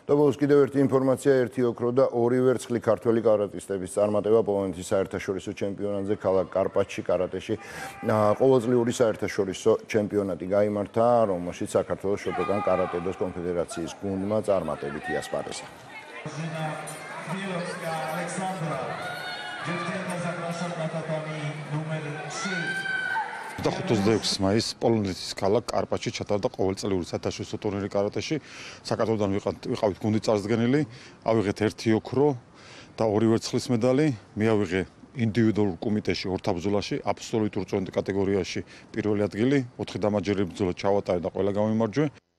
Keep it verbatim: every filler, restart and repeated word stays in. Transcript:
და ბოლოს კიდევ ერთი ინფორმაცია, ერთი ოქრო და ორი ვერცხლი ქართველი კარატისტების წარმატება პოლონეთის საერთაშორისო ჩემპიონატზე ქალაქ კარპატში კარატეში. ყოველწლიური საერთაშორისო ჩემპიონატი გაიმართა, რომელშიც საქართველოს შოტოკან კარატე-დოს კონფედერაციის გუნდმა წარმატებით იასპარეზა. ოცდაექვსი მაისს პოლონეთის ქალაქ კარპატში ჩატარდა ყოველწლიური საერთაშორისო ტურნირი კარატეში. საქართველოსდან ვიყავით გუნდის წარსდგენელი, ავიღეთ ერთი ოქრო და ორი ვერცხლის მედალი. მე ავიღე ინდივიდუალურ კომიტეტში ორთაბრძოლაში, აბსოლუტურ წონით კატეგორიაში პირველი ადგილი, ოთხი დამაჯერებელი ბრძოლა ჩავატარე და ყველა გამიმარჯვე.